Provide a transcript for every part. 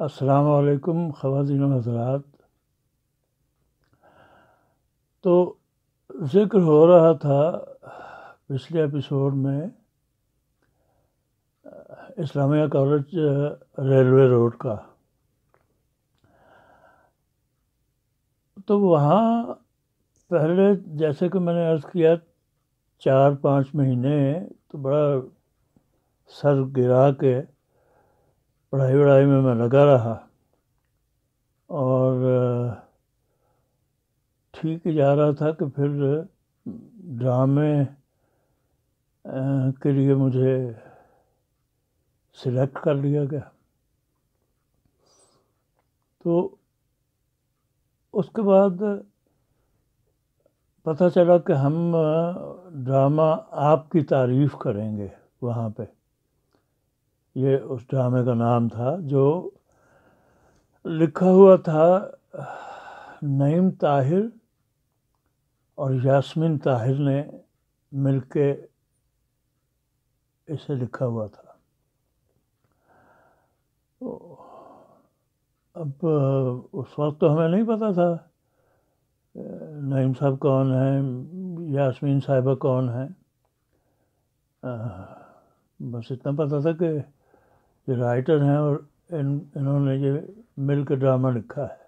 السلام علیکم خواتین و حضرات۔ تو ذکر ہو رہا تھا پچھلے ایپیسوڈ میں اسلامیہ کالج ریلوے روڈ کا، تو وہاں پہلے جیسے کہ میں نے عرض کیا 4-5 مہینے تو بڑا سر گرا کے پڑھائی میں لگا رہا، اور ٹھیک ہی جا رہا تھا کہ پھر ڈرامے کے لیے مجھے سلیکٹ کر لیا گیا۔ تو اس کے بعد پتہ چلا کہ ہم ڈرامہ آپ کی تعریف کریں گے وہاں پہ، یہ اس ڈرامے کا نام تھا، جو لکھا ہوا تھا نعیم طاہر اور یاسمین طاہر نے مل کے اسے لکھا ہوا تھا۔ اب اس وقت تو ہمیں نہیں پتہ تھا نعیم صاحب کون ہیں، یاسمین صاحبہ کون ہیں، بس اتنا پتہ تھا کہ یہ رائٹر ہیں اور انہوں نے یہ مل کے ڈرامہ لکھا ہے۔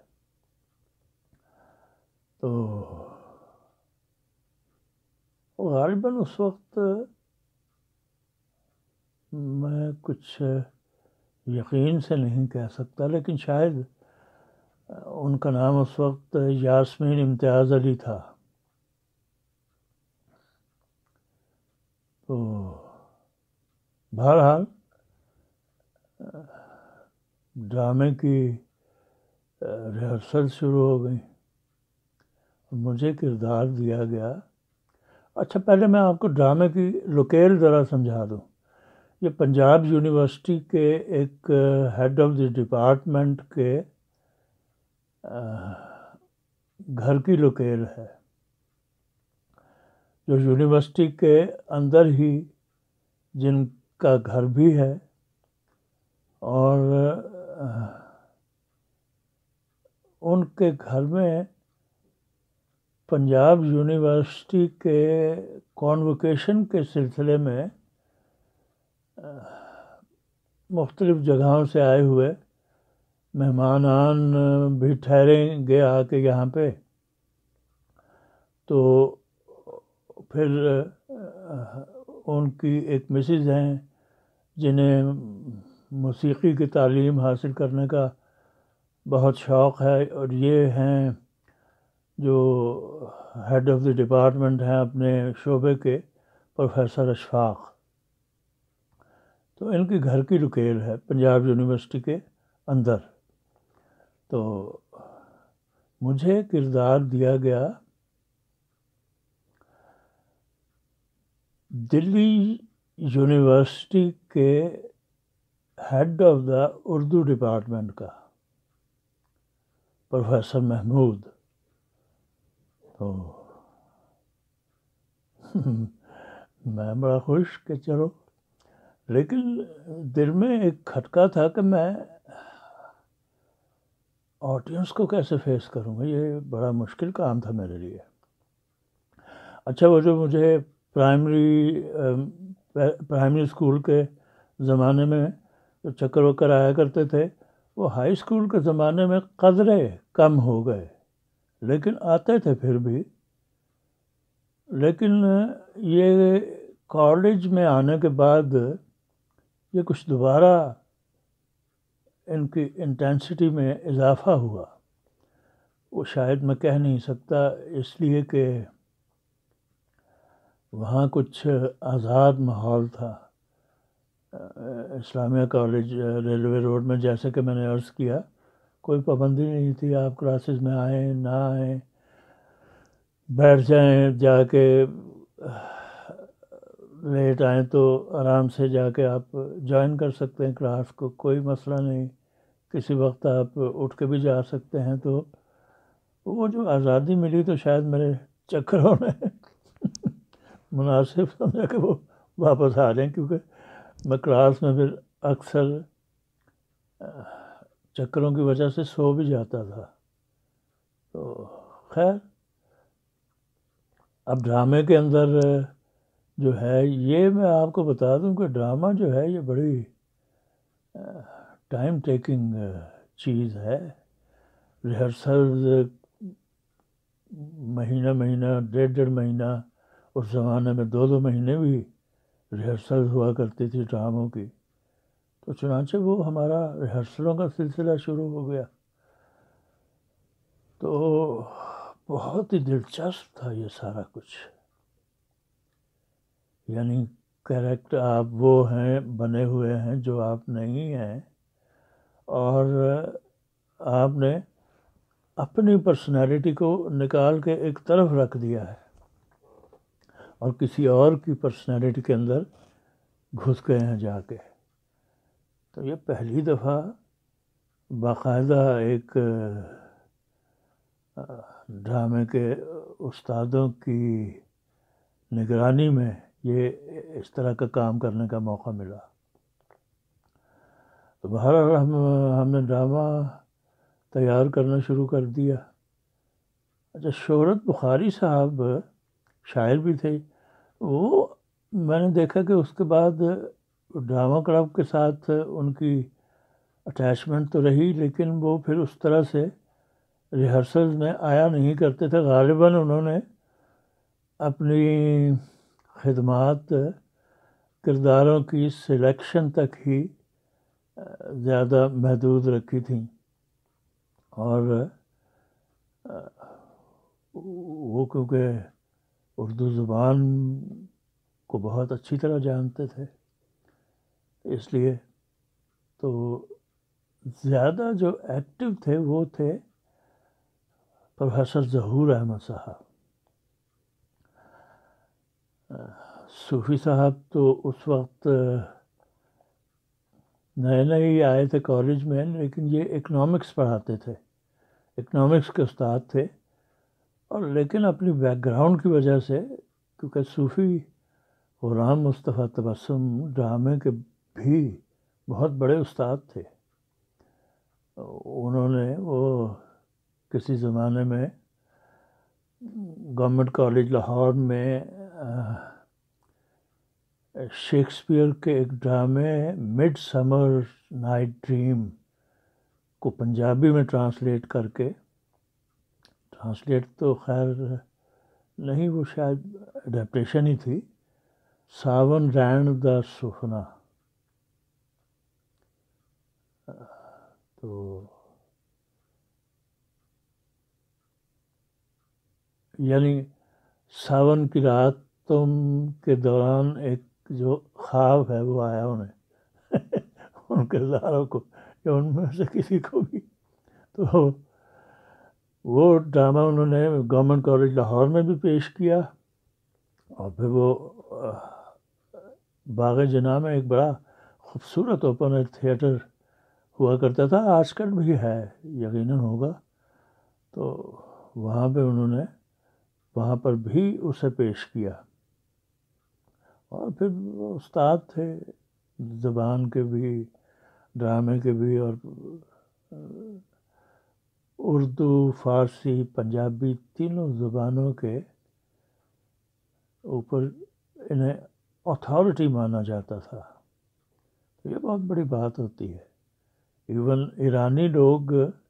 تو غالباً اس وقت میں کچھ یقین سے نہیں کہہ سکتا، لیکن شاید ان کا نام اس وقت یاسمین امتیاز علی تھا۔ تو بہرحال ڈرامے کی ریہرسل شروع ہو گئی، مجھے کردار دیا گیا۔ اچھا، پہلے میں آپ کو ڈرامے کی لوکیل ذرا سمجھا دوں۔ یہ پنجاب یونیورسٹی کے ایک ہیڈ آف دی ڈپارٹمنٹ کے گھر کی لوکیل ہے، جو یونیورسٹی کے اندر ہی جن کا گھر بھی ہے، اور ان کے گھر میں پنجاب یونیورسٹی کے کانوکیشن کے سلسلے میں مختلف جگہوں سے آئے ہوئے مہمانان بھی ٹھہریں گے آ کے یہاں پہ۔ تو پھر ان کی ایک مسز ہیں جنہیں موسیقی کی تعلیم حاصل کرنے کا بہت شوق ہے، اور یہ ہیں جو ہیڈ آف دی ڈپارٹمنٹ ہیں اپنے شعبے کے، پروفیسر اشفاق۔ تو ان کی گھر کی لوکیل ہے پنجاب یونیورسٹی کے اندر۔ تو مجھے کردار دیا گیا دلی یونیورسٹی کے head of the Urdu department کا، پروفیسر محمود۔ تو میں بڑا خوش کہ چلو، لیکن دل میں ایک کھٹکا تھا کہ میں آڈینس کو کیسے فیس کروں گا، یہ بڑا مشکل کام تھا میرے لیے۔ اچھا، وہ جو مجھے پرائمری اسکول کے زمانے میں جو چکر وکر آیا کرتے تھے، وہ ہائی اسکول کے زمانے میں قدرے کم ہو گئے، لیکن آتے تھے پھر بھی۔ لیکن یہ کالج میں آنے کے بعد یہ کچھ دوبارہ ان کی انٹینسٹی میں اضافہ ہوا۔ وہ شاید میں کہہ نہیں سکتا، اس لیے کہ وہاں کچھ آزاد ماحول تھا۔ اسلامیہ کالج ریلوے روڈ میں، جیسے کہ میں نے عرض کیا، کوئی پابندی نہیں تھی، آپ کلاسز میں آئیں نہ آئیں، بیٹھ جائیں، جا کے لیٹ آئیں تو آرام سے جا کے آپ جوائن کر سکتے ہیں کلاس کو، کوئی مسئلہ نہیں، کسی وقت آپ اٹھ کے بھی جا سکتے ہیں۔ تو وہ جو آزادی ملی تو شاید میرے چکروں نے مناسب سمجھا کہ وہ واپس آ جائیں، کیونکہ میں کلاس میں پھر اکثر چکروں کی وجہ سے سو بھی جاتا تھا. تو خیر اب ڈرامے کے اندر جو ہے یہ میں آپ کو بتا دوں کہ ڈرامہ جو ہے یہ بڑی ٹائم ٹیکنگ چیز ہے. ریہرسلز مہینہ مہینہ 1.5 مہینہ، اس زمانے میں 2 مہینے بھی ریہرسل ہوا کرتی تھی ڈراموں کی. تو چنانچہ وہ ہمارا ریہرسلوں کا سلسلہ شروع ہو گیا. تو بہت ہی دلچسپ تھا یہ سارا کچھ. یعنی کیریکٹر آپ وہ ہیں بنے ہوئے ہیں جو آپ نہیں ہیں، اور آپ نے اپنی پرسنالٹی کو نکال کے ایک طرف رکھ دیا ہے اور کسی اور کی پرسنالٹی کے اندر گھس گئے ہیں جا کے. تو یہ پہلی دفعہ باقاعدہ ایک ڈرامے کے استادوں کی نگرانی میں یہ اس طرح کا کام کرنے کا موقع ملا. تو بہرحال ہم نے ڈرامہ تیار کرنا شروع کر دیا. اچھا، شہرت بخاری صاحب شاعر بھی تھے. وہ میں نے دیکھا کہ اس کے بعد ڈرامہ کلب کے ساتھ ان کی اٹیچمنٹ تو رہی، لیکن وہ پھر اس طرح سے ریہرسل میں آیا نہیں کرتے تھے. غالباً انہوں نے اپنی خدمات کرداروں کی سلیکشن تک ہی زیادہ محدود رکھی تھیں، اور وہ کیونکہ اردو زبان کو بہت اچھی طرح جانتے تھے، اس لیے تو زیادہ جو ایکٹیو تھے وہ تھے پروفیسر ظہور احمد صاحب. صوفی صاحب تو اس وقت نئے نئے ہی آئے تھے کالج میں، لیکن یہ اکنامکس پڑھاتے تھے، اکنامکس کے استاد تھے. اور لیکن اپنی بیک گراؤنڈ کی وجہ سے، کیونکہ صوفی غلام مصطفیٰ تبسم ڈرامے کے بھی بہت بڑے استاد تھے. انہوں نے وہ کسی زمانے میں گورنمنٹ کالج لاہور میں شیکسپیئر کے ایک ڈرامے مڈ سمر نائٹ ڈریم کو پنجابی میں ٹرانسلیٹ کر کے، ٹرانسلیٹ تو خیر نہیں، وہ شاید اڈیپٹیشن ہی تھی، ساون رین دا سفنا. تو یعنی ساون کی راتوں کے دوران ایک جو خواب ہے وہ آیا انہیں ان کرداروں کو یا ان میں سے کسی کو بھی. تو وہ ڈرامہ انہوں نے گورنمنٹ کالج لاہور میں بھی پیش کیا، اور پھر وہ باغ جناح میں ایک بڑا خوبصورت اوپن ایئر تھیٹر ہوا کرتا تھا، آج کل بھی ہے یقیناً ہوگا. تو وہاں پہ انہوں نے وہاں پر بھی اسے پیش کیا. اور پھر وہ استاد تھے زبان کے بھی، ڈرامے کے بھی، اور اردو، فارسی، پنجابی تینوں زبانوں کے اوپر انہیں اتھارٹی مانا جاتا تھا. تو یہ بہت بڑی بات ہوتی ہے. ایون ایرانی لوگ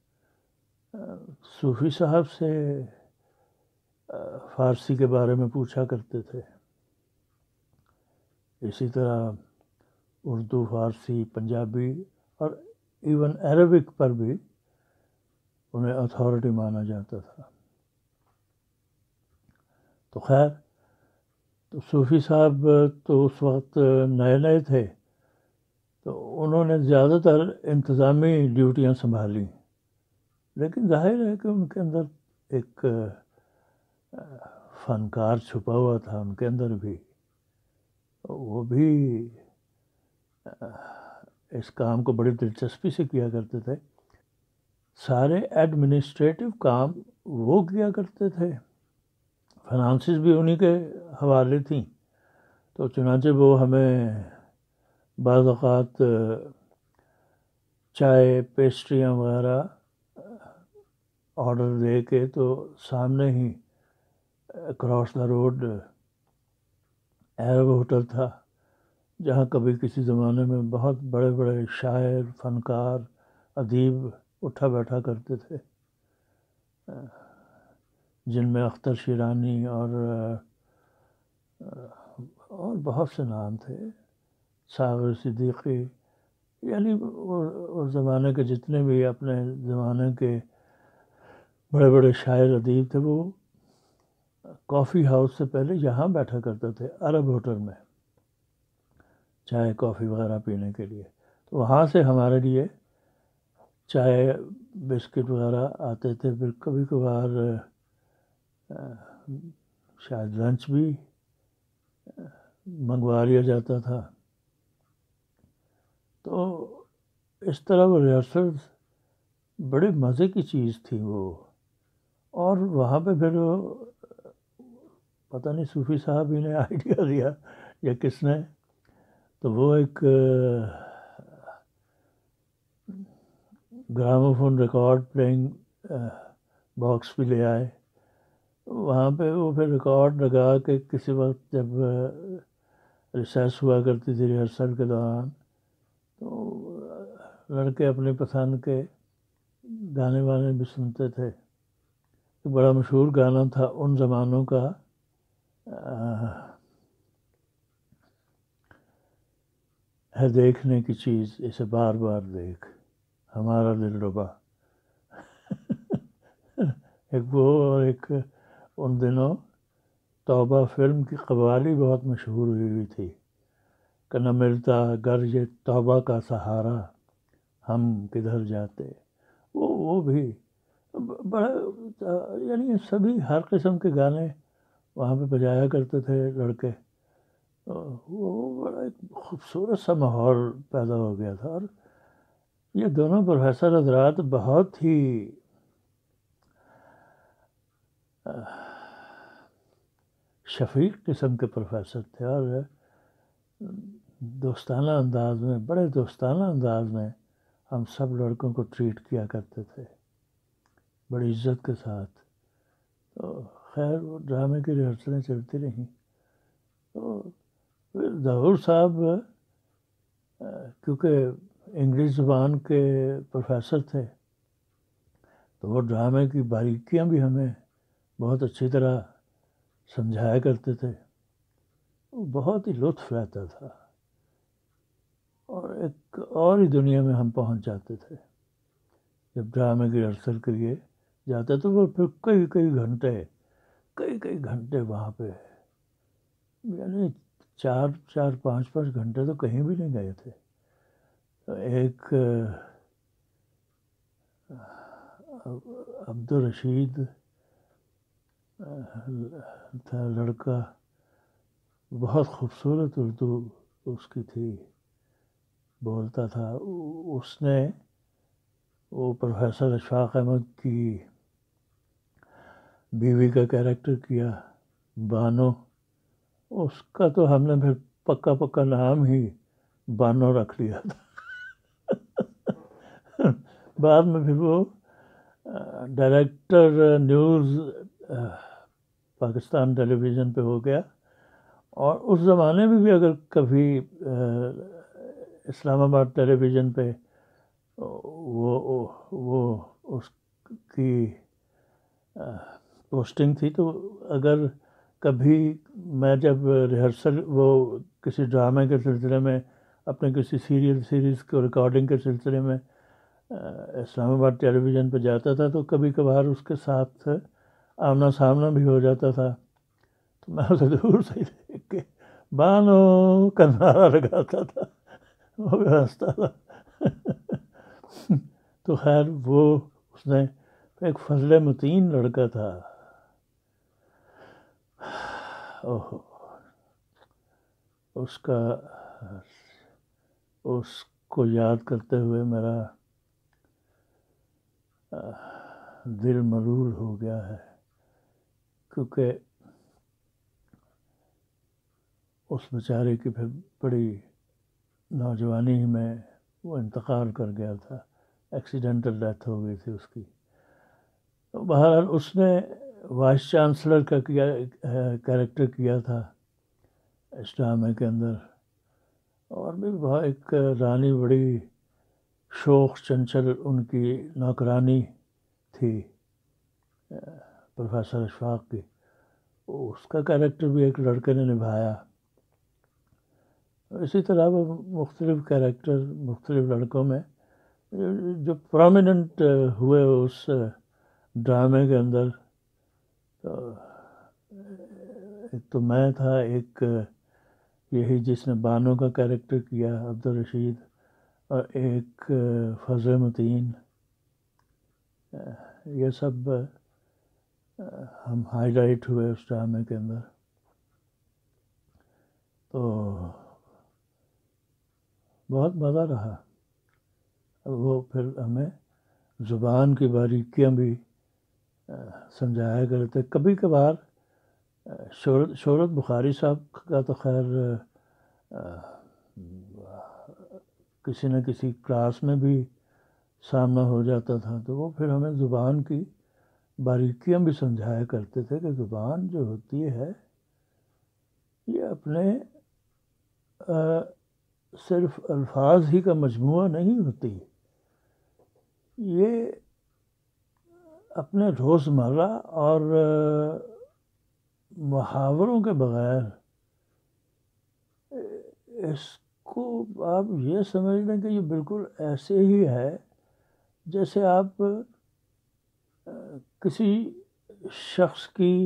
صوفی صاحب سے فارسی کے بارے میں پوچھا کرتے تھے. اسی طرح اردو، فارسی، پنجابی اور ایون عربک پر بھی انہیں اتھارٹی مانا جاتا تھا. تو خیر، تو صوفی صاحب تو اس وقت نئے نئے تھے، تو انہوں نے زیادہ تر انتظامی ڈیوٹیاں سنبھالیں، لیکن ظاہر ہے کہ ان کے اندر ایک فنکار چھپا ہوا تھا ان کے اندر بھی. وہ بھی اس کام کو بڑی دلچسپی سے کیا کرتے تھے. سارے ایڈمنسٹریٹو کام وہ کیا کرتے تھے، فنانسز بھی انہی کے حوالے تھیں. تو چنانچہ وہ ہمیں بعض اوقات چائے پیسٹریاں وغیرہ آرڈر دے کے تو سامنے ہی اکراس دا روڈ عرب ہوٹل تھا، جہاں کبھی کسی زمانے میں بہت بڑے بڑے شاعر، فنکار، ادیب اٹھا بیٹھا کرتے تھے، جن میں اختر شیرانی اور بہت سے نام تھے، ساغر صدیقی، یعنی اس زمانے کے جتنے بھی اپنے زمانے کے بڑے بڑے شاعر ادیب تھے، وہ کافی ہاؤس سے پہلے یہاں بیٹھا کرتے تھے عرب ہوٹل میں چائے کافی وغیرہ پینے کے لیے. تو وہاں سے ہمارے لیے چائے بسکٹ وغیرہ آتے تھے، پھر کبھی کبھار شاید لنچ بھی منگوا لیا جاتا تھا. تو اس طرح وہ ریہرسل بڑے مزے کی چیز تھی وہ. اور وہاں پہ پھر پتہ نہیں صوفی صاحب ہی نے آئیڈیا دیا یا کس نے، تو وہ ایک گراموفون ریکارڈ پلینگ باکس بھی لے آئے. وہاں پہ وہ پھر ریکارڈ لگا کے کسی وقت جب ریسرچ ہوا کرتی تھی ریہرسل کے دوران، تو لڑکے اپنی پسند کے گانے وانے بھی سنتے تھے. بڑا مشہور گانا تھا ان زمانوں کا، ہے دیکھنے کی چیز اسے بار بار دیکھ ہمارا دل ربا. ایک وہ اور ایک ان دنوں توبہ فلم کی قوالی بہت مشہور ہوئی تھی کہ نہ ملتا گر یہ توبہ کا سہارا ہم کدھر جاتے. وہ بھی بڑا، یعنی سبھی ہر قسم کے گانے وہاں پہ بجایا کرتے تھے لڑکے. وہ بڑا ایک خوبصورت سا ماحول پیدا ہو گیا تھا. اور یہ دونوں پروفیسر حضرات بہت ہی شفیق قسم کے پروفیسر تھے، اور دوستانہ انداز میں، بڑے دوستانہ انداز میں ہم سب لڑکوں کو ٹریٹ کیا کرتے تھے بڑی عزت کے ساتھ. تو خیر وہ ڈرامے کی ریہرسلیں چلتی رہیں. تو ظہور صاحب کیونکہ انگلش زبان کے پروفیسر تھے، تو وہ ڈرامے کی باریکیاں بھی ہمیں بہت اچھی طرح سمجھایا کرتے تھے. بہت ہی لطف رہتا تھا، اور ایک اور ہی دنیا میں ہم پہنچ جاتے تھے جب ڈرامے کی ریہرسل کے لیے جاتے. تو وہ پھر کئی گھنٹے وہاں پہ، یعنی 4-5 گھنٹے تو کہیں بھی نہیں گئے تھے. ایک عبدالرشید تھا لڑکا، بہت خوبصورت اردو اس کی تھی، بولتا تھا. اس نے وہ پروفیسر اشفاق احمد کی بیوی کا کیریکٹر کیا، بانو. اس کا تو ہم نے پھر پکا نام ہی بانو رکھ لیا تھا. بعد میں پھر وہ director news Pakistan television پہ ہو گیا. اور اس زمانے میں بھی اگر کبھی اسلام آباد ٹیلی ویژن پہ وہ اس کی پوسٹنگ تھی، تو اگر کبھی میں جب ریہرسل وہ کسی ڈرامے کے سلسلے میں، اپنے کسی سیریز کو ریکارڈنگ کے سلسلے میں اسلام آباد ٹیلی ویژن پہ جاتا تھا، تو کبھی کبھار اس کے ساتھ آمنا سامنا بھی ہو جاتا تھا. تو میں اسے دور سے دیکھ کے بانو کا نعرہ لگاتا تھا، وہ بھی ہنستا تھا. تو خیر وہ اس نے ایک فضل متین لڑکا تھا. اس کو یاد کرتے ہوئے میرا دل ملول ہو گیا ہے، کیونکہ اس بیچارے کی پھر بڑی نوجوانی میں وہ انتقال کر گیا تھا، ایکسیڈنٹل ڈیتھ ہو گئی تھی اس کی. بہرحال اس نے وائس چانسلر کا کیریکٹر کیا تھا اس ڈرامے کے اندر، اور بھی بہت ایک رانی بڑی شوخ چنچل ان کی نوکرانی تھی پروفیسر اشفاق کی، اس کا کیریکٹر بھی ایک لڑکے نے نبھایا. اسی طرح وہ مختلف کیریکٹر مختلف لڑکوں میں جو پرومیننٹ ہوئے اس ڈرامے کے اندر. تو ایک تو میں تھا، ایک یہی جس نے بانو کا کیریکٹر کیا عبدالرشید، اور ایک فضل متین. یہ سب ہم ہائی لائٹ ہوئے اس ڈرامے کے اندر. تو بہت مزہ رہا. وہ پھر ہمیں زبان کی باریکیاں بھی سمجھایا کرتے. کبھی کبھار شہرت بخاری صاحب کا تو خیر کسی نہ کسی کلاس میں بھی سامنا ہو جاتا تھا، تو وہ پھر ہمیں زبان کی باریکیاں بھی سمجھایا کرتے تھے کہ زبان جو ہوتی ہے یہ اپنے صرف الفاظ ہی کا مجموعہ نہیں ہوتی، یہ اپنے روزمرہ اور محاوروں کے بغیر اس کو آپ یہ سمجھ لیں کہ یہ بالکل ایسے ہی ہے جیسے آپ کسی شخص کی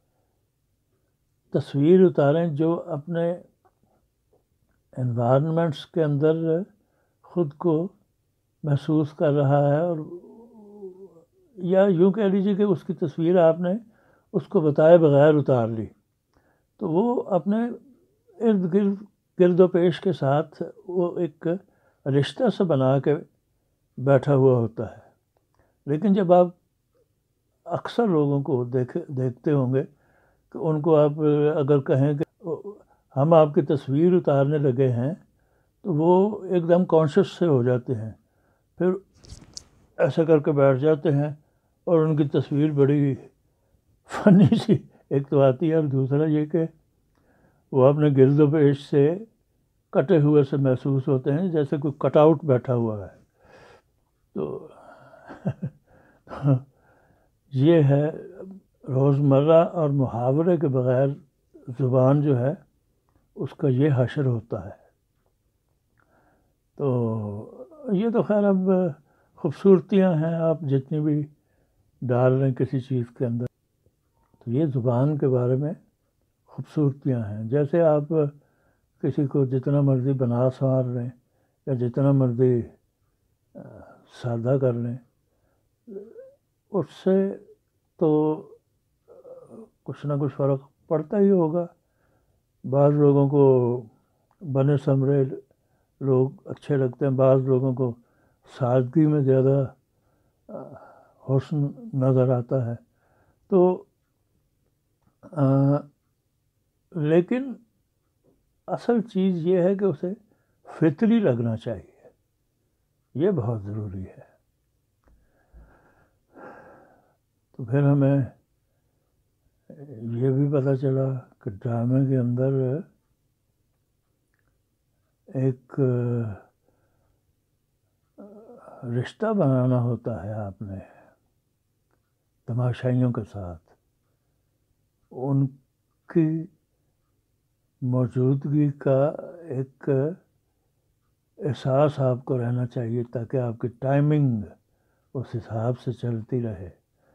تصویر اتاریں جو اپنے انوائرمنٹس کے اندر خود کو محسوس کر رہا ہے، اور یا یوں کہہ لیجیے کہ اس کی تصویر آپ نے اس کو بتائے بغیر اتار لی، تو وہ اپنے ارد گرد و پیش کے ساتھ وہ ایک رشتہ سے بنا کے بیٹھا ہوا ہوتا ہے. لیکن جب آپ اکثر لوگوں کو دیکھتے ہوں گے کہ ان کو آپ اگر کہیں کہ ہم آپ کی تصویر اتارنے لگے ہیں تو وہ ایک دم کانشیس سے ہو جاتے ہیں، پھر ایسا کر کے بیٹھ جاتے ہیں اور ان کی تصویر بڑی فنی سی ایک تو آتی ہے، اور دوسرا یہ کہ وہ اپنے گرد و پیش سے کٹے ہوئے سے محسوس ہوتے ہیں جیسے کوئی کٹ آؤٹ بیٹھا ہوا ہے. تو یہ ہے روزمرہ اور محاورے کے بغیر زبان جو ہے اس کا یہ حشر ہوتا ہے. تو یہ تو خیر اب خوبصورتیاں ہیں، آپ جتنی بھی ڈال رہے ہیں کسی چیز کے اندر، تو یہ زبان کے بارے میں خوبصورتیاں ہیں. جیسے آپ کسی کو جتنا مرضی بنا سنوار لیں یا جتنا مرضی سادہ کر لیں، اس سے تو کچھ نہ کچھ فرق پڑتا ہی ہوگا. بعض لوگوں کو بنے سمرے لوگ اچھے لگتے ہیں، بعض لوگوں کو سادگی میں زیادہ حسن نظر آتا ہے. تو لیکن اصل چیز یہ ہے کہ اسے فطری لگنا چاہیے، یہ بہت ضروری ہے. تو پھر ہمیں یہ بھی پتہ چلا کہ ڈرامے کے اندر ایک رشتہ بنانا ہوتا ہے آپ نے تماشائیوں کے ساتھ، ان کی موجودگی کا ایک احساس آپ کو رہنا چاہیے تاکہ آپ کی ٹائمنگ اس حساب سے چلتی رہے.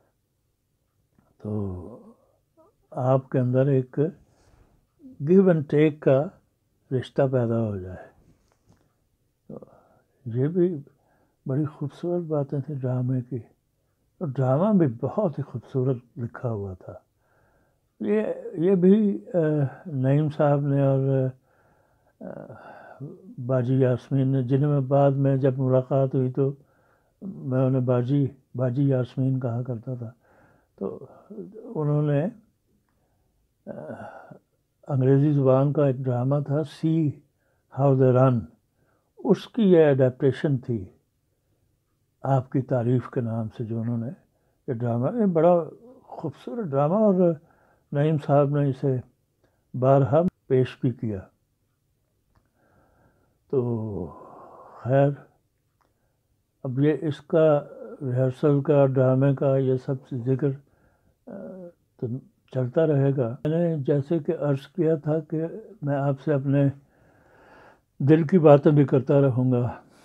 تو آپ کے اندر ایک گیو اینڈ ٹیک کا رشتہ پیدا ہو جائے. تو یہ بھی بڑی خوبصورت باتیں تھیں ڈرامے کی، اور ڈرامہ بھی بہت ہی خوبصورت لکھا ہوا تھا. یہ بھی نعیم صاحب نے اور باجی یاسمین نے، جنہیں میں بعد میں جب ملاقات ہوئی تو میں انہیں باجی یاسمین کہا کرتا تھا، تو انہوں نے انگریزی زبان کا ایک ڈرامہ تھا سی ہاؤ دے رن، اس کی یہ ایڈیپٹیشن تھی آپ کی تعریف کے نام سے، جو انہوں نے یہ ڈرامہ، یہ بڑا خوبصورت ڈرامہ، اور نعیم صاحب نے اسے بارہا پیش بھی کیا۔ تو خیر، اب یہ اس کا ریہرسل کا، ڈرامے کا، یہ سب ذکر تو چلتا رہے گا۔ میں نے جیسے کہ عرض کیا تھا کہ میں آپ سے اپنے دل کی باتیں بھی کرتا رہوں گا۔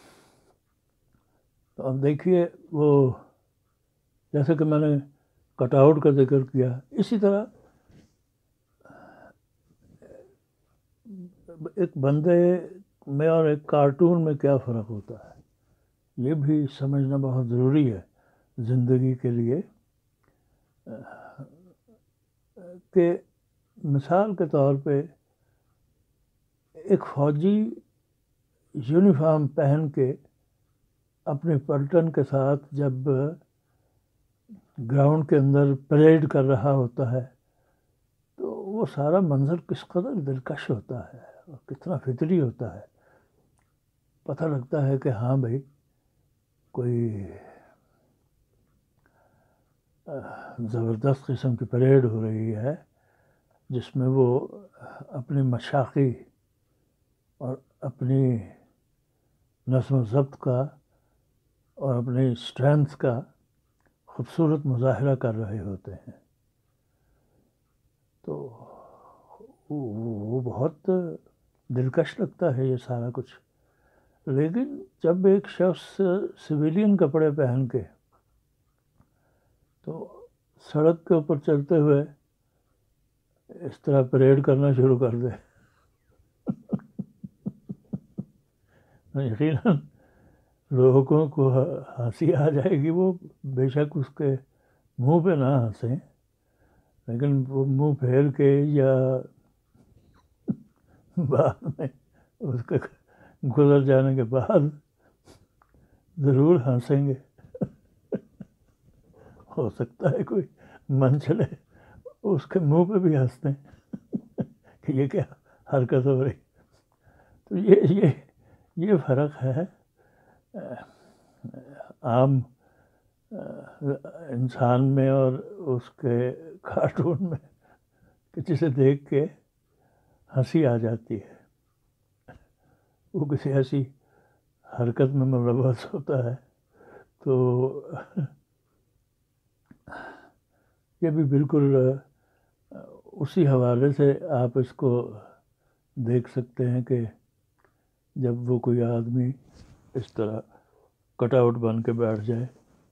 تو اب دیکھیے، وہ جیسے کہ میں نے کٹ آؤٹ کا ذکر کیا، اسی طرح ایک بندے میں اور ایک کارٹون میں کیا فرق ہوتا ہے، یہ بھی سمجھنا بہت ضروری ہے زندگی کے لیے۔ کہ مثال کے طور پہ ایک فوجی یونیفارم پہن کے اپنے پلٹن کے ساتھ جب گراؤنڈ کے اندر پریڈ کر رہا ہوتا ہے، تو وہ سارا منظر کس قدر دلکش ہوتا ہے اور کتنا فطری ہوتا ہے۔ پتہ لگتا ہے کہ ہاں بھائی، کوئی زبردست قسم کی پریڈ ہو رہی ہے، جس میں وہ اپنی مشاقی اور اپنی نظم و ضبط کا اور اپنی اسٹرینتھ کا خوبصورت مظاہرہ کر رہے ہوتے ہیں۔ تو وہ بہت دلکش لگتا ہے یہ سارا کچھ۔ لیکن جب ایک شخص سویلین کپڑے پہن کے تو سڑک کے اوپر چلتے ہوئے اس طرح پریڈ کرنا شروع کر دے، یقیناً لوگوں کو ہنسی آ جائے گی۔ وہ بے شک اس کے منہ پہ نہ ہنسیں، لیکن وہ منہ پھیر کے یا بعد میں اس کے گزر جانے کے بعد ضرور ہنسیں گے۔ ہو سکتا ہے کوئی من چلے اس کے منہ پہ بھی ہنس دیں کہ یہ کیا حرکت ہو رہی۔ تو یہ فرق ہے عام انسان میں اور اس کے کارٹون میں، کہ جسے دیکھ کے ہنسی آ جاتی ہے، وہ کسی ایسی حرکت میں ملوث ہوتا ہے۔ تو یہ بھی بالکل اسی حوالے سے آپ اس کو دیکھ سکتے ہیں کہ جب وہ کوئی آدمی اس طرح کٹ آؤٹ بن کے بیٹھ جائے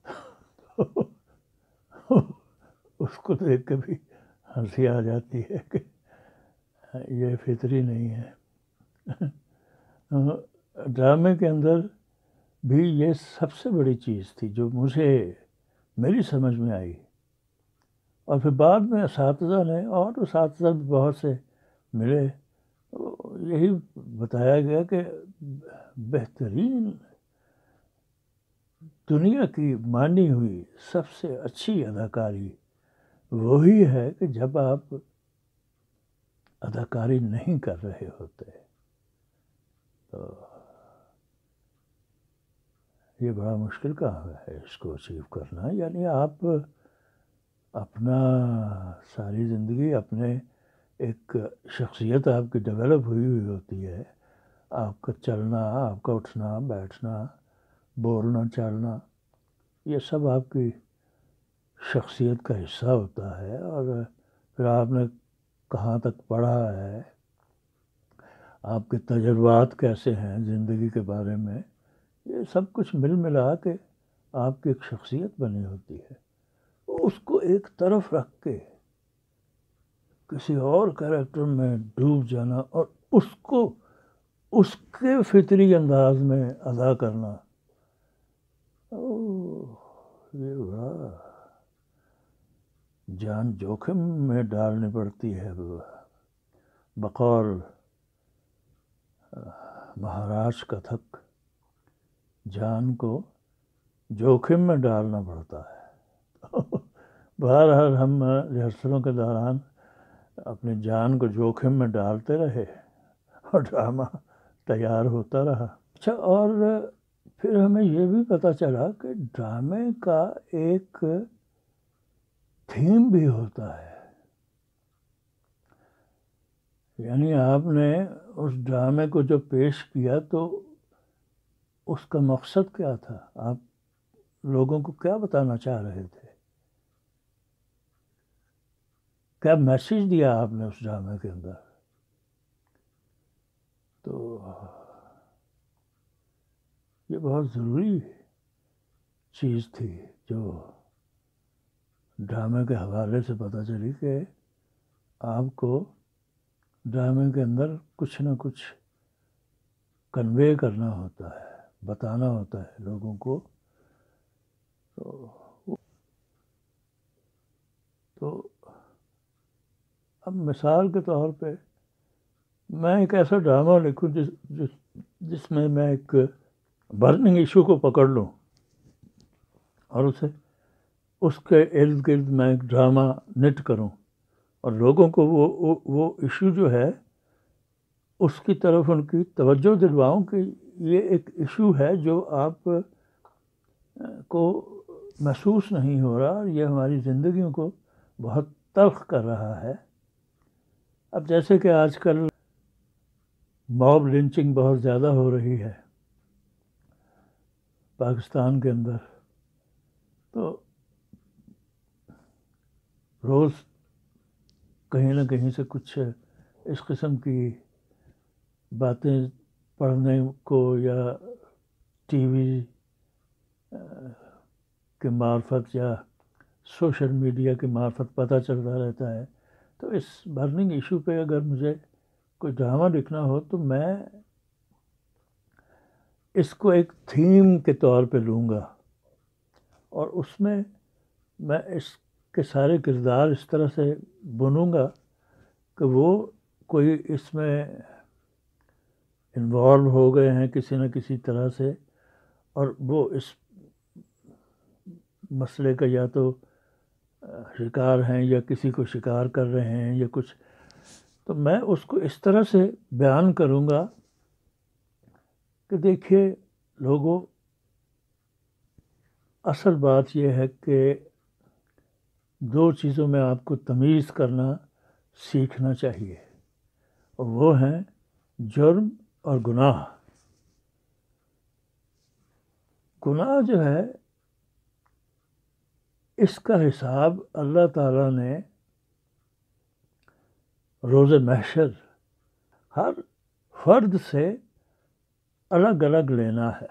اس کو دیکھ کے بھی ہنسی آ جاتی ہے کہ یہ فطری نہیں ہے۔ ڈرامے کے اندر بھی یہ سب سے بڑی چیز تھی جو میری سمجھ میں آئی، اور پھر بعد میں اساتذہ نے، اور اساتذہ بھی بہت سے ملے، یہی بتایا گیا کہ بہترین دنیا کی مانی ہوئی سب سے اچھی اداکاری وہی ہے کہ جب آپ اداکاری نہیں کر رہے ہوتے۔ تو یہ بڑا مشکل کام ہے اس کو اچیو کرنا، یعنی آپ اپنا ساری زندگی اپنے ایک شخصیت آپ کی ڈیولپ ہوئی ہوتی ہے، آپ کا چلنا، آپ کا اٹھنا بیٹھنا، بولنا چالنا، یہ سب آپ کی شخصیت کا حصہ ہوتا ہے۔ اور پھر آپ نے کہاں تک پڑھا ہے، آپ کے تجربات کیسے ہیں زندگی کے بارے میں، یہ سب کچھ مل ملا کے آپ کی ایک شخصیت بنی ہوتی ہے۔ اس کو ایک طرف رکھ کے کسی اور کریکٹر میں ڈوب جانا اور اس کو اس کے فطری انداز میں ادا کرنا، یہ بڑا جان جوخم میں ڈالنی پڑتی ہے۔ بقول مہاراج کتھک، جان کو جوخم میں ڈالنا پڑتا ہے۔ بہرحال ہم ریہرسلوں کے دوران اپنی جان کو جوخم میں ڈالتے رہے اور ڈرامہ تیار ہوتا رہا۔ اچھا، اور پھر ہمیں یہ بھی پتہ چلا کہ ڈرامے کا ایک تھیم بھی ہوتا ہے. یعنی آپ نے اس ڈرامے کو جو پیش کیا تو اس کا مقصد کیا تھا؟ آپ لوگوں کو کیا بتانا چاہ رہے تھے؟ کیا میسیج دیا آپ نے اس ڈرامے کے اندر؟ تو یہ بہت ضروری چیز تھی جو ڈرامے کے حوالے سے پتہ چلی کہ آپ کو ڈرامے کے اندر کچھ نہ کچھ کنوے کرنا ہوتا ہے، بتانا ہوتا ہے لوگوں کو. تو اب مثال کے طور پہ میں ایک ایسا ڈرامہ لکھوں جس میں میں ایک برننگ ایشو کو پکڑ لوں اور اس کے ارد گرد میں ایک ڈرامہ نٹ کروں اور لوگوں کو وہ ایشو جو ہے اس کی طرف ان کی توجہ دلواؤں کہ یہ ایک ایشو ہے جو آپ کو محسوس نہیں ہو رہا اور یہ ہماری زندگیوں کو بہت تلخ کر رہا ہے. اب جیسے کہ آج کل موب لنچنگ بہت زیادہ ہو رہی ہے پاکستان کے اندر، تو روز کہیں نہ کہیں سے کچھ اس قسم کی باتیں پڑھنے کو یا ٹی وی کے معرفت یا سوشل میڈیا کے معرفت پتہ چلتا رہتا ہے. تو اس برننگ ایشو پہ اگر مجھے کوئی ڈرامہ لکھنا ہو تو میں اس کو ایک تھیم کے طور پہ لوں گا اور اس میں اس کے سارے کردار اس طرح سے بنوں گا کہ وہ کوئی اس میں انوالو ہو گئے ہیں کسی نہ کسی طرح سے اور وہ اس مسئلے کا یا تو شکار ہیں یا کسی کو شکار کر رہے ہیں یا کچھ. تو میں اس کو اس طرح سے بیان کروں گا کہ دیکھیے لوگوں، اصل بات یہ ہے کہ دو چیزوں میں آپ کو تمیز کرنا سیکھنا چاہیے اور وہ ہیں جرم اور گناہ. گناہ جو ہے اس کا حساب اللہ تعالیٰ نے روز محشر ہر فرد سے الگ الگ لینا ہے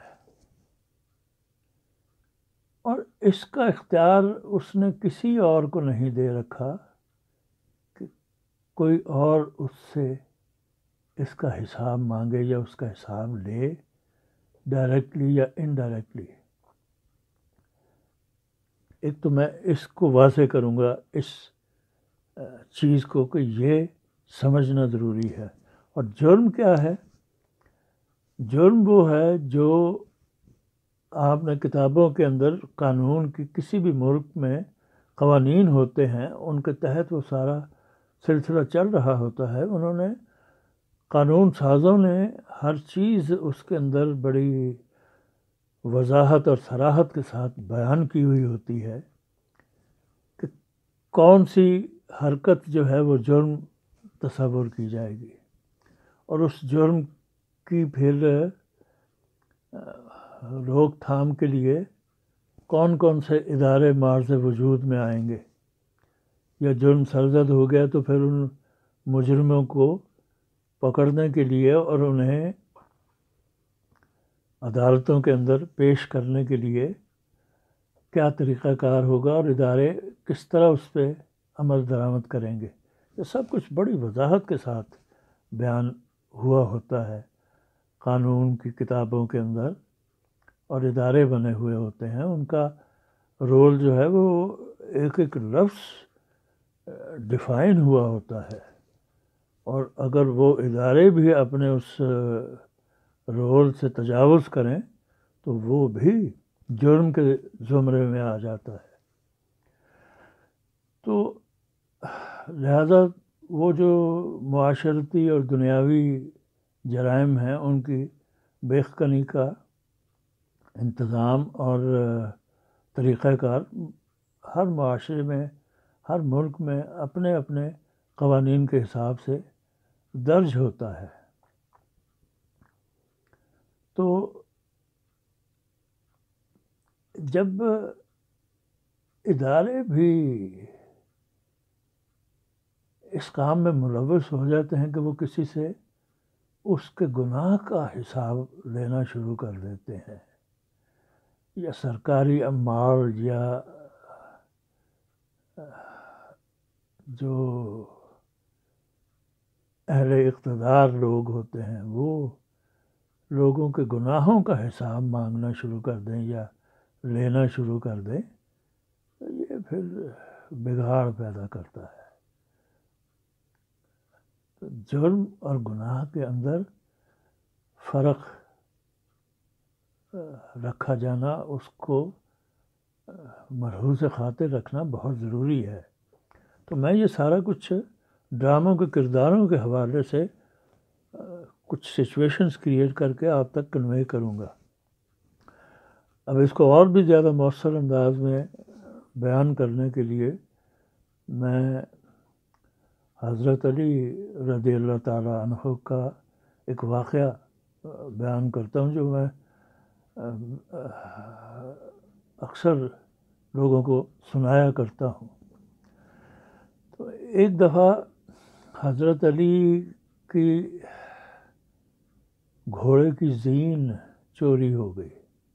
اور اس کا اختیار اس نے کسی اور کو نہیں دے رکھا کہ کوئی اور اس سے اس کا حساب مانگے یا اس کا حساب لے، ڈائریکٹلی یا انڈائریکٹلی. ایک تو میں اس کو واضح کروں گا، اس چیز کو کہ یہ سمجھنا ضروری ہے. اور جرم کیا ہے؟ جرم وہ ہے جو آپ نے کتابوں کے اندر قانون کی کسی بھی ملک میں قوانین ہوتے ہیں ان کے تحت وہ سارا سلسلہ چل رہا ہوتا ہے. انہوں نے قانون سازوں نے ہر چیز اس کے اندر بڑی وضاحت اور صراحت کے ساتھ بیان کی ہوئی ہوتی ہے کہ کون سی حرکت جو ہے وہ جرم تصور کی جائے گی اور اس جرم کی پھر روک تھام کے لیے کون کون سے ادارے معرض وجود میں آئیں گے. یا جرم سرزد ہو گیا تو پھر ان مجرموں کو پکڑنے کے لیے اور انہیں عدالتوں کے اندر پیش کرنے کے لیے کیا طریقہ کار ہوگا اور ادارے کس طرح اس پہ عمل درآمد کریں گے. یہ سب کچھ بڑی وضاحت کے ساتھ بیان ہوا ہوتا ہے قانون کی کتابوں کے اندر اور ادارے بنے ہوئے ہوتے ہیں. ان کا رول جو ہے وہ ایک ایک لفظ ڈیفائن ہوا ہوتا ہے اور اگر وہ ادارے بھی اپنے اس رول سے تجاوز کریں تو وہ بھی جرم کے زمرے میں آ جاتا ہے. تو لہذا وہ جو معاشرتی اور دنیاوی جرائم ہیں ان کی بیخ کنی کا انتظام اور طریقہ کار ہر معاشرے میں، ہر ملک میں اپنے اپنے قوانین کے حساب سے درج ہوتا ہے. تو جب ادارے بھی اس کام میں ملوث ہو جاتے ہیں کہ وہ کسی سے اس کے گناہ کا حساب لینا شروع کر دیتے ہیں، یا سرکاری امال یا جو اہل اقتدار لوگ ہوتے ہیں وہ لوگوں کے گناہوں کا حساب مانگنا شروع کر دیں یا لینا شروع کر دیں، تو یہ پھر بگاڑ پیدا کرتا ہے. تو جرم اور گناہ کے اندر فرق رکھا جانا، اس کو ملحوظ خاطر رکھنا بہت ضروری ہے. تو میں یہ سارا کچھ ڈراموں کے کرداروں کے حوالے سے کچھ سچویشنز کریٹ کر کے آپ تک کنوے کروں گا. اب اس کو اور بھی زیادہ مؤثر انداز میں بیان کرنے کے لیے میں حضرت علی رضی اللہ تعالیٰ عنہ کا ایک واقعہ بیان کرتا ہوں جو میں اکثر لوگوں کو سنایا کرتا ہوں. تو ایک دفعہ حضرت علی کی گھوڑے کی زین چوری ہو گئی.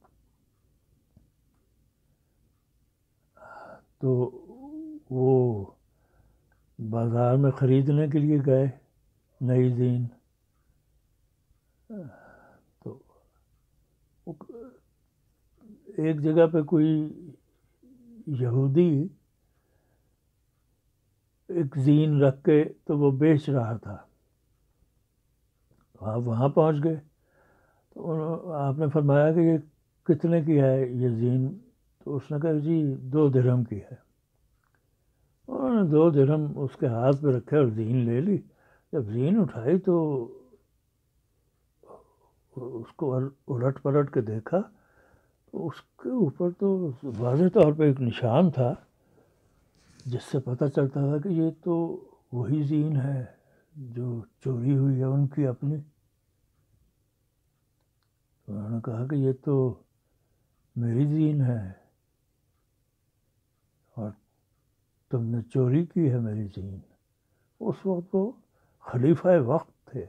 تو وہ بازار میں خریدنے کے لیے گئے نئی زین. تو ایک جگہ پہ کوئی یہودی ایک زین رکھ کے تو وہ بیچ رہا تھا. آپ وہاں پہنچ گئے تو آپ نے فرمایا کہ یہ کتنے کی ہے یہ زین؟ تو اس نے کہا جی 2 درہم کی ہے. انہوں نے 2 درہم اس کے ہاتھ پہ رکھے اور زین لے لی. جب زین اٹھائی تو اس کو الٹ پلٹ کے دیکھا تو اس کے اوپر تو واضح طور پہ ایک نشان تھا جس سے پتہ چلتا تھا کہ یہ تو وہی زین ہے جو چوری ہوئی ہے ان کی اپنی. انہوں نے کہا کہ یہ تو میری زین ہے اور تم نے چوری کی ہے میری زین. اس وقت وہ خلیفہ وقت تھے.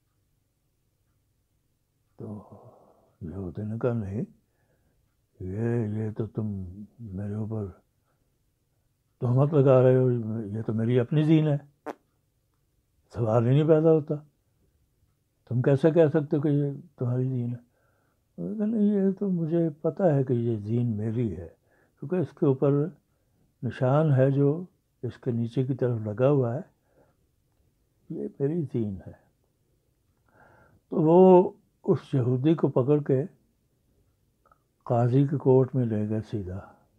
تو یہودی نے کہا نہیں، یہ تو تم میرے اوپر تہمت لگا رہے ہو، یہ تو میری اپنی زین ہے، سوال ہی نہیں پیدا ہوتا، تم کیسے کہہ سکتے ہو کہ یہ تمہاری زین ہے؟ نہیں، یہ تو مجھے پتہ ہے کہ یہ زین میری ہے کیونکہ اس کے اوپر نشان ہے جو اس کے نیچے کی طرف لگا ہوا ہے، یہ میری زین ہے. تو وہ اس یہودی کو پکڑ کے قاضی کے کورٹ میں لے گئے سیدھا.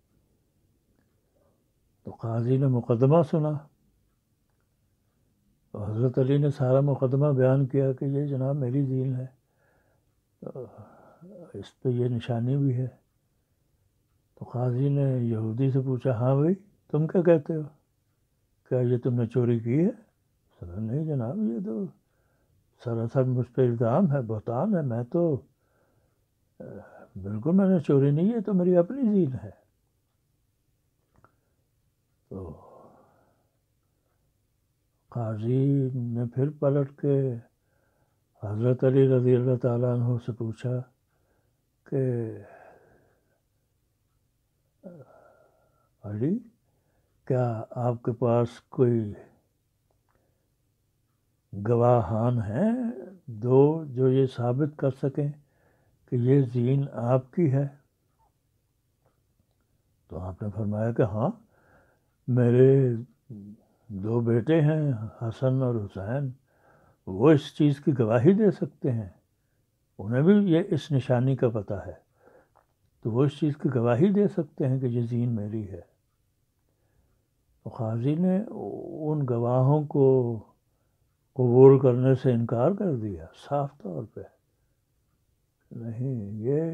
تو قاضی نے مقدمہ سنا تو حضرت علی نے سارا مقدمہ بیان کیا کہ یہ جناب میری زین ہے، تو اس پہ یہ نشانی بھی ہے. تو قاضی نے یہودی سے پوچھا ہاں بھائی تم کیا کہتے ہو، کیا یہ تم نے چوری کی ہے؟ نہیں جناب، یہ تو سراسر مجھ پہ الزام ہے، بہتان ہے، میں تو بالکل میں نے چوری نہیں، ہے تو میری اپنی زین ہے. تو قاضی نے پھر پلٹ کے حضرت علی رضی اللہ تعالیٰ عنہ سے پوچھا کہ علی، کیا آپ کے پاس کوئی گواہان ہیں 2 جو یہ ثابت کر سکیں کہ یہ زین آپ کی ہے؟ تو آپ نے فرمایا کہ ہاں، میرے 2 بیٹے ہیں حسن اور حسین، وہ اس چیز کی گواہی دے سکتے ہیں، انہیں بھی یہ اس نشانی کا پتہ ہے، تو وہ اس چیز کی گواہی دے سکتے ہیں کہ یہ زین میری ہے. تو قاضی نے ان گواہوں کو قبول کرنے سے انکار کر دیا صاف طور پہ نہیں،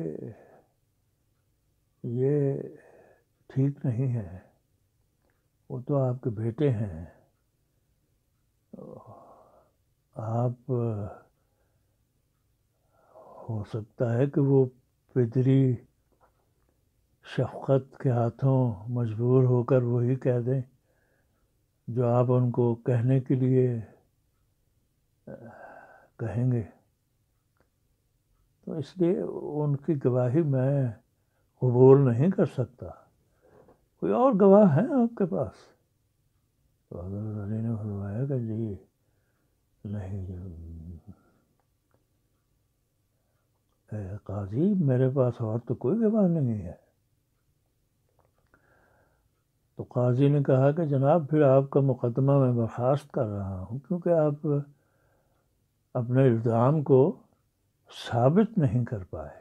یہ ٹھیک نہیں ہے، وہ تو آپ کے بیٹے ہیں، آپ ہو سکتا ہے کہ وہ پدری شفقت کے ہاتھوں مجبور ہو کر وہی کہہ دیں جو آپ ان کو کہنے کے لیے کہیں گے، تو اس لیے ان کی گواہی میں قبول نہیں کر سکتا۔ کوئی اور گواہ ہیں آپ کے پاس؟ تو حضرت علی نے فرمایا کہ جی نہیں، اے قاضی میرے پاس اور تو کوئی گواہ نہیں ہے۔ تو قاضی نے کہا کہ جناب پھر آپ کا مقدمہ میں برخاست کر رہا ہوں، کیونکہ آپ اپنے الزام کو ثابت نہیں کر پائے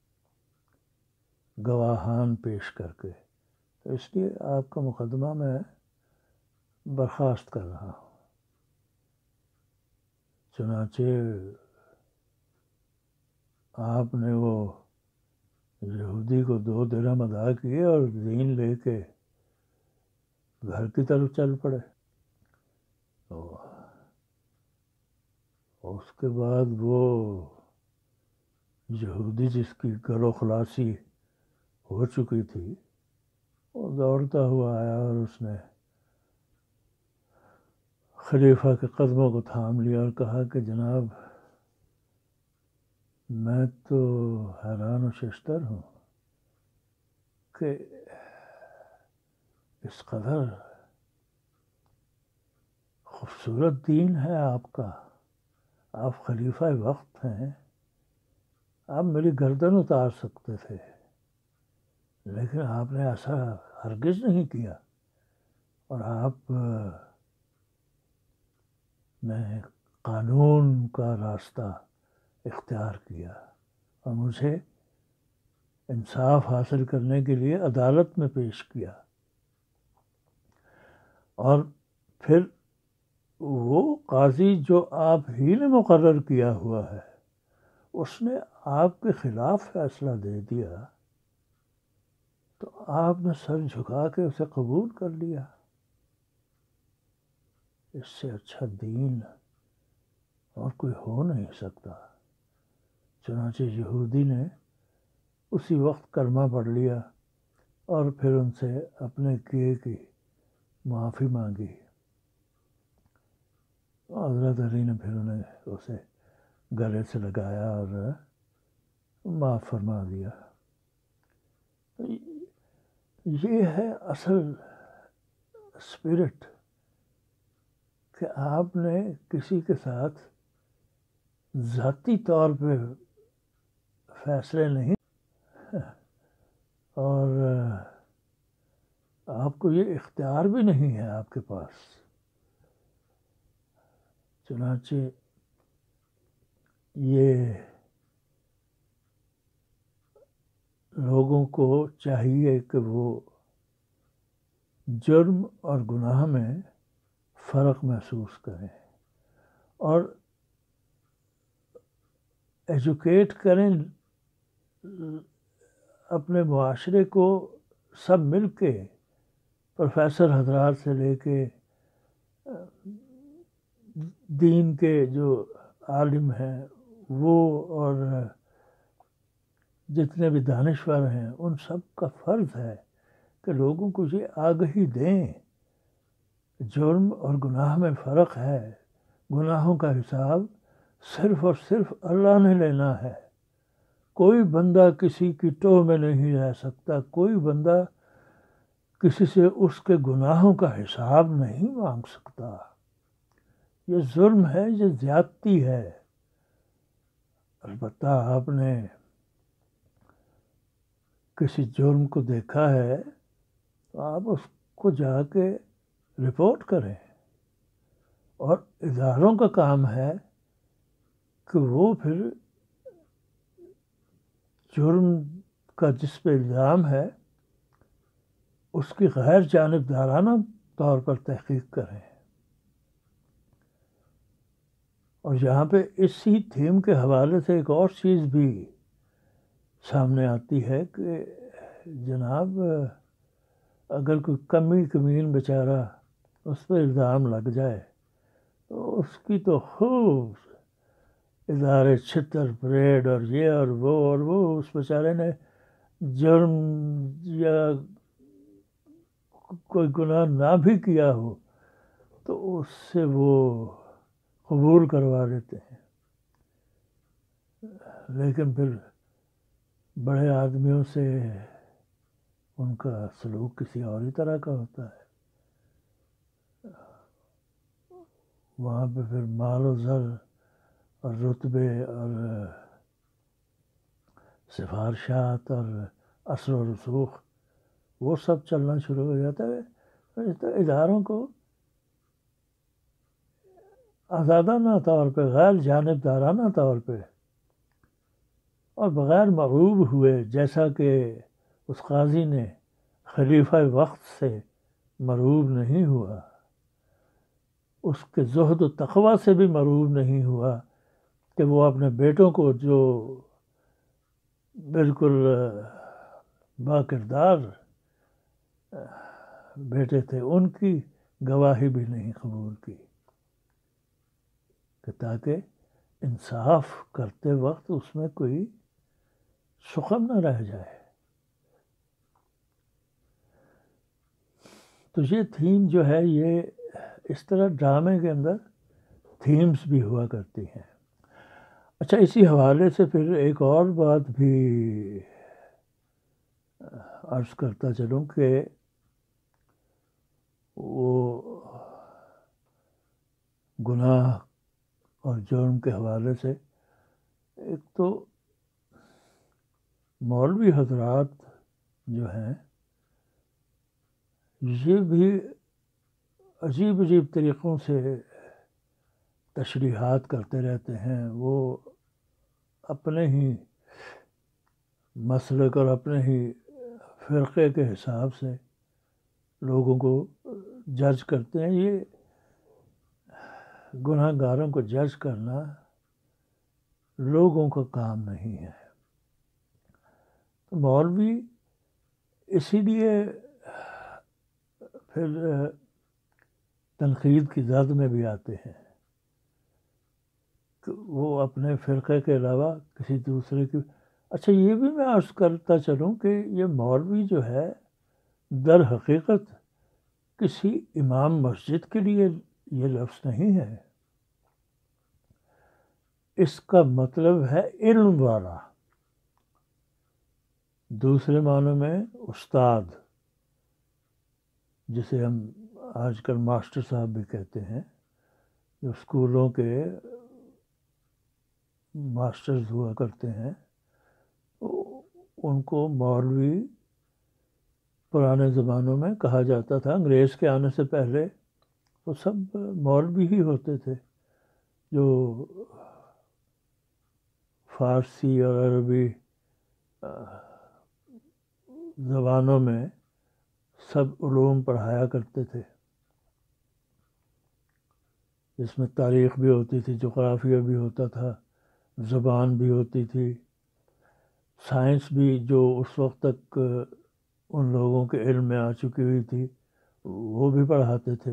گواہان پیش کر کے، تو اس لیے آپ کا مقدمہ میں برخاست کر رہا ہوں۔ چنانچہ آپ نے وہ یہودی کو 2 درہم ادا کیے اور دین لے کے گھر کی طرف چل پڑے۔ تو اس کے بعد وہ یہودی جس کی گلو خلاصی ہو چکی تھی، وہ دوڑتا ہوا آیا اور اس نے خلیفہ کے قدموں کو تھام لیا اور کہا کہ جناب میں تو حیران و ششدر ہوں کہ اس قدر خوبصورت دین ہے آپ کا، آپ خلیفہ وقت ہیں، آپ میری گردن اتار سکتے تھے، لیکن آپ نے ایسا ہرگز نہیں کیا، اور آپ نے قانون کا راستہ اختیار کیا اور مجھے انصاف حاصل کرنے کے لیے عدالت میں پیش کیا، اور پھر وہ قاضی جو آپ ہی نے مقرر کیا ہوا ہے اس نے آپ کے خلاف فیصلہ دے دیا، تو آپ نے سر جھکا کے اسے قبول کر لیا۔ اس سے اچھا دین اور کوئی ہو نہیں سکتا۔ چنانچہ یہودی نے اسی وقت کلمہ پڑھ لیا اور پھر ان سے اپنے کیے کی معافی مانگی۔ حضرت علی نے پھر انہیں اسے گلے سے لگایا اور معاف فرما دیا۔ یہ ہے اصل اسپرٹ کہ آپ نے کسی کے ساتھ ذاتی طور پہ فیصلے نہیں، اور آپ کو یہ اختیار بھی نہیں ہے آپ کے پاس۔ چنانچہ یہ لوگوں کو چاہیے کہ وہ جرم اور گناہ میں فرق محسوس کریں اور ایجوکیٹ کریں اپنے معاشرے کو، سب مل کے، پروفیسر حضرات سے لے کے دین کے جو عالم ہیں وہ، اور جتنے بھی دانشور ہیں، ان سب کا فرض ہے کہ لوگوں کو یہ آگہی دیں جرم اور گناہ میں فرق ہے، گناہوں کا حساب صرف اور صرف اللہ نے لینا ہے، کوئی بندہ کسی کی ٹوہ میں نہیں رہ سکتا، کوئی بندہ کسی سے اس کے گناہوں کا حساب نہیں مانگ سکتا۔ یہ ظلم ہے، یہ زیادتی ہے۔ البتہ آپ نے کسی جرم کو دیکھا ہے تو آپ اس کو جا کے رپورٹ کریں، اور اداروں کا کام ہے کہ وہ پھر جرم کا جس پہ الزام ہے اس کی غیر جانبدارانہ طور پر تحقیق کریں۔ اور یہاں پہ اسی تھیم کے حوالے سے ایک اور چیز بھی سامنے آتی ہے کہ جناب اگر کوئی کمین بیچارہ اس پہ الزام لگ جائے تو اس کی تو خوب ادارے چھتر پریڈ اور یہ اور وہ اس بیچارے نے جرم یا کوئی گناہ نہ بھی کیا ہو تو اس سے وہ قبول کروا لیتے ہیں. لیکن پھر بڑے آدمیوں سے ان کا سلوک کسی اور ہی طرح کا ہوتا ہے. وہاں پہ پھر مال و زر اور رتبے اور سفارشات اور اثر و رسوخ وہ سب چلنا شروع ہو جاتا ہے. تو اداروں کو آزادانہ طور پہ، غیر جانبدارانہ طور پہ اور بغیر مغلوب ہوئے، جیسا کہ اس قاضی نے خلیفہ وقت سے مرعوب نہیں ہوا، اس کے زہد و تقوی سے بھی مرعوب نہیں ہوا کہ وہ اپنے بیٹوں کو جو بالکل با کردار بیٹے تھے ان کی گواہی بھی نہیں قبول کی، کہ تاکہ انصاف کرتے وقت اس میں کوئی شخم نہ رہ جائے. تو یہ تھیم جو ہے، یہ اس طرح ڈرامے کے اندر تھیمز بھی ہوا کرتی ہیں. اچھا، اسی حوالے سے پھر ایک اور بات بھی عرض کرتا چلوں کہ وہ گناہ اور جرم کے حوالے سے ایک تو مولوی حضرات جو ہیں یہ بھی عجیب طریقوں سے تشریحات کرتے رہتے ہیں. وہ اپنے ہی مسلک اور اپنے ہی فرقے کے حساب سے لوگوں کو جج کرتے ہیں. یہ گناہ گاروں کو جج کرنا لوگوں کا کام نہیں ہے. تو مولوی اسی لیے پھر تنقید کی زد میں بھی آتے ہیں کہ وہ اپنے فرقے کے علاوہ کسی دوسرے کی. اچھا، یہ بھی میں عرض کرتا چلوں کہ یہ مولوی جو ہے در حقیقت کسی امام مسجد کے لیے یہ لفظ نہیں ہے. اس کا مطلب ہے علم والا، دوسرے معنوں میں استاد، جسے ہم آج کل ماسٹر صاحب بھی کہتے ہیں، جو اسکولوں کے ماسٹرز ہوا کرتے ہیں ان کو مولوی پرانے زمانوں میں کہا جاتا تھا. انگریز کے آنے سے پہلے وہ سب مولوی ہی ہوتے تھے جو فارسی اور عربی زبانوں میں سب علوم پڑھایا کرتے تھے، جس میں تاریخ بھی ہوتی تھی، جغرافیہ بھی ہوتا تھا، زبان بھی ہوتی تھی، سائنس بھی جو اس وقت تک ان لوگوں کے علم میں آ چکی ہوئی تھی وہ بھی پڑھاتے تھے.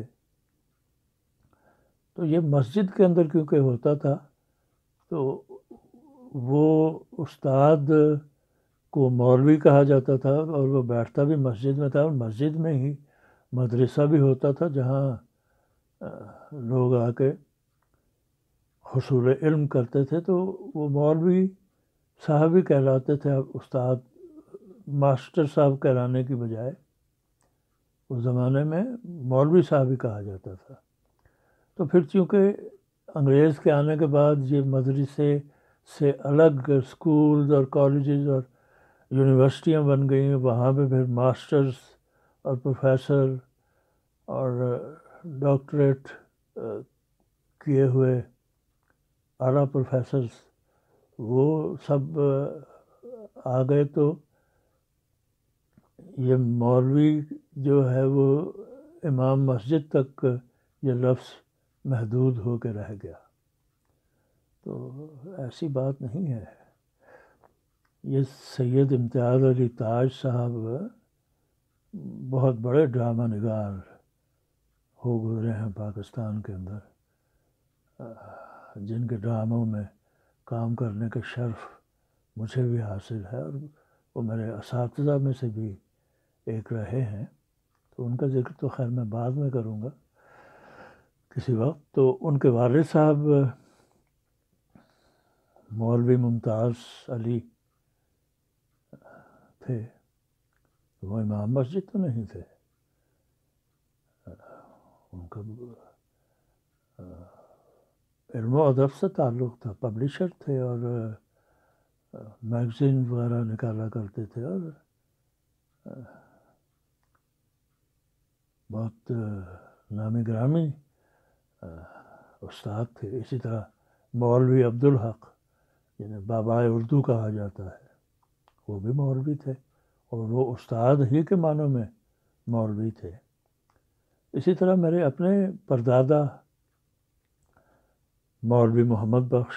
تو یہ مسجد کے اندر کیونکہ ہوتا تھا تو وہ استاد کو مولوی کہا جاتا تھا، اور وہ بیٹھتا بھی مسجد میں تھا، اور مسجد میں ہی مدرسہ بھی ہوتا تھا جہاں لوگ آ کے حصول علم کرتے تھے. تو وہ مولوی صاحب ہی کہلاتے تھے، استاد ماسٹر صاحب کہلانے کی بجائے اس زمانے میں مولوی صاحب ہی کہا جاتا تھا. تو پھر چونکہ انگریز کے آنے کے بعد یہ مدرسے سے الگ اسکولز اور کالجز اور یونیورسٹیاں بن گئیں، وہاں پہ پھر ماسٹرز اور پروفیسر اور ڈاکٹریٹ کیے ہوئے اعلیٰ پروفیسرز وہ سب آ گئے. تو یہ مولوی جو ہے وہ امام مسجد تک یہ لفظ محدود ہو کے رہ گیا. تو ایسی بات نہیں ہے. یہ سید امتیاز علی تاج صاحب بہت بڑے ڈرامہ نگار ہو گزرے ہیں پاکستان کے اندر، جن کے ڈراموں میں کام کرنے کا شرف مجھے بھی حاصل ہے، اور وہ میرے اساتذہ میں سے بھی ایک رہے ہیں، تو ان کا ذکر تو خیر میں بعد میں کروں گا کسی وقت۔ تو ان کے والد صاحب مولوی ممتاز علی تھے، وہ امام مسجد تو نہیں تھے، ان کا علم و ادب سے تعلق تھا، پبلشر تھے اور میگزین وغیرہ نکالا کرتے تھے، اور بہت نامی گرامی استاد تھے۔ اسی طرح مولوی عبدالحق جنہیں بابائے اردو کہا جاتا ہے، وہ بھی مولوی تھے، اور وہ استاد ہی کے معنوں میں مولوی تھے۔ اسی طرح میرے اپنے پردادا مولوی محمد بخش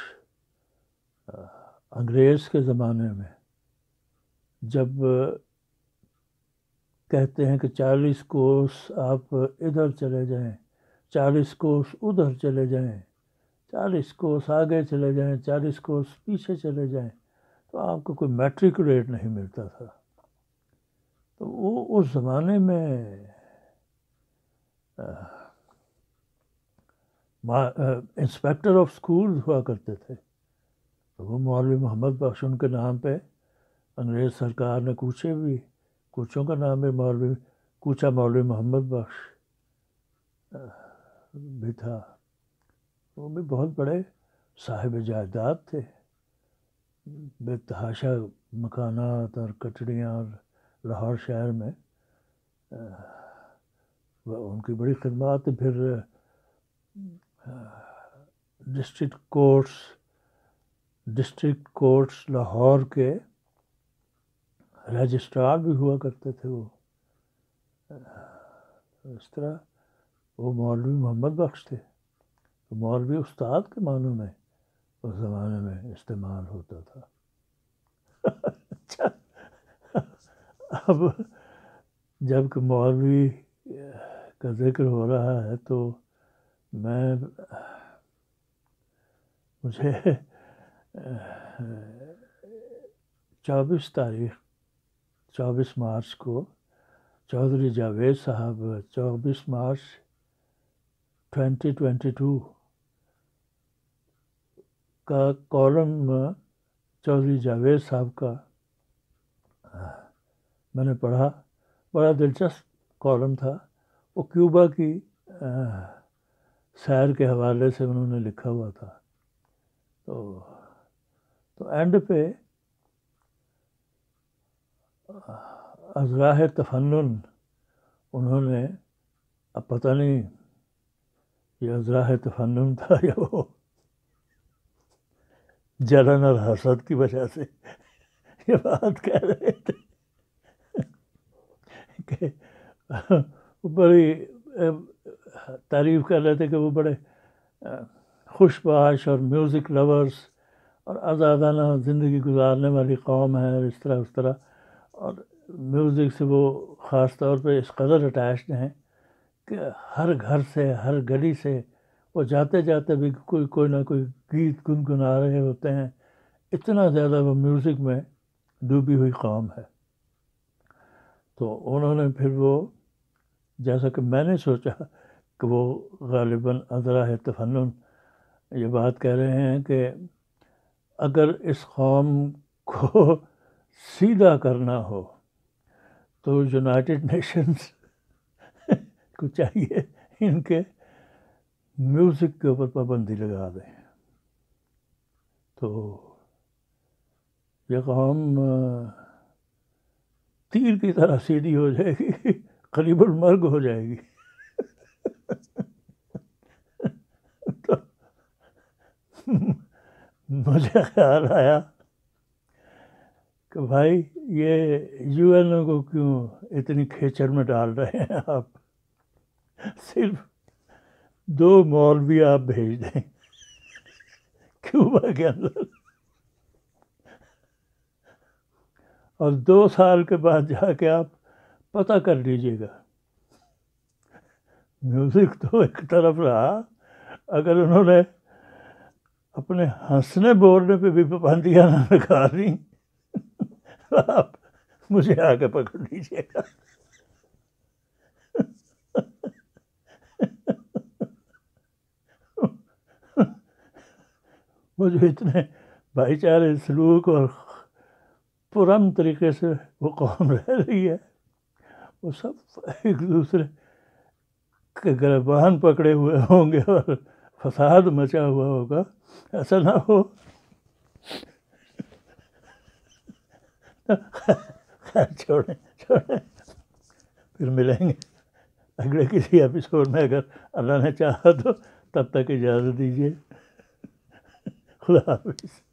انگریز کے زمانے میں جب کہتے ہیں کہ 40 کوس آپ ادھر چلے جائیں، 40 کوس ادھر چلے جائیں، 40 کوس آگے چلے جائیں، 40 کوس پیچھے چلے جائیں، تو آپ کو کوئی میٹرک ریٹ نہیں ملتا تھا۔ تو وہ اس زمانے میں انسپیکٹر آف اسکول ہوا کرتے تھے، تو وہ مولوی محمد بخش، ان کے نام پہ انگریز سرکار نے کوچوں کا نام ہے کوچہ مولوی محمد بخش بھی تھا۔ وہ بھی بہت بڑے صاحب جائیداد تھے، بے تحاشا مکانات اور کچڑیاں، اور لاہور شہر میں ان کی بڑی خدمات۔ پھر ڈسٹرکٹ کورٹس لاہور کے رجسٹرار بھی ہوا کرتے تھے وہ۔ اس طرح وہ مولوی محمد بخش تھے، تو مولوی استاد کے معنوں میں اس زمانے میں استعمال ہوتا تھا۔ اچھا، اب جب کہ مولوی کا ذکر ہو رہا ہے تو مجھے 24 مارچ کو چودھری جاوید صاحب 24 مارچ 2022 کا کالم چودھری جاوید صاحب کا میں نے پڑھا، بڑا دلچسپ کالم تھا۔ وہ کیوبا کی سیر کے حوالے سے انہوں نے لکھا ہوا تھا۔ تو اینڈ پہ ازراہ تفنن انہوں نے، اب پتہ نہیں یہ ازراہ تفنن تھا یا وہ جلن اور حسد کی وجہ سے یہ بات کہہ رہے تھے کہ وہ بڑی تعریف کر رہے تھے کہ وہ بڑے خوش باش اور میوزک لورز اور آزادانہ زندگی گزارنے والی قوم ہے، اور اس طرح اور میوزک سے وہ خاص طور پہ اس قدر اٹیچڈ ہیں کہ ہر گھر سے، ہر گلی سے وہ جاتے جاتے بھی کوئی نہ کوئی گیت گنگنا رہے ہوتے ہیں، اتنا زیادہ وہ میوزک میں ڈوبی ہوئی قوم ہے۔ تو انہوں نے پھر وہ، جیسا کہ میں نے سوچا کہ وہ غالباً ازراہ تفنن یہ بات کہہ رہے ہیں کہ اگر اس قوم کو سیدھا کرنا ہو تو یونائٹڈ نیشنز کو چاہیے ان کے میوزک کے اوپر پابندی لگا دیں، تو یہ قوم تیر کی طرح سیدھی ہو جائے گی، قریب المرگ ہو جائے گی۔ تو مجھے خیال آیا کہ بھائی یہ یو این او کو کیوں اتنی کھیچڑ میں ڈال رہے ہیں آپ، صرف 2 مولوی آپ بھیج دیں کیوبا کے اندر، اور 2 سال کے بعد جا کے آپ پتہ کر لیجیے گا. میوزک تو ایک طرف رہا، اگر انہوں نے اپنے ہنسنے بولنے پہ بھی پابندیاں نہ لگا دیں تو آپ مجھے آگے پکڑ لیجیے گا. وہ جو اتنے بھائی چارے سلوک اور پرامن طریقے سے وہ قوم رہ رہی ہے، وہ سب ایک دوسرے کے گریبان پکڑے ہوئے ہوں گے اور فساد مچا ہوا ہوگا. ایسا نہ ہو. خیر چھوڑیں پھر ملیں گے اگلے کسی ایپیسوڈ میں، اگر اللہ نے چاہا تو. تب تک اجازت دیجیے. خدا حافظ.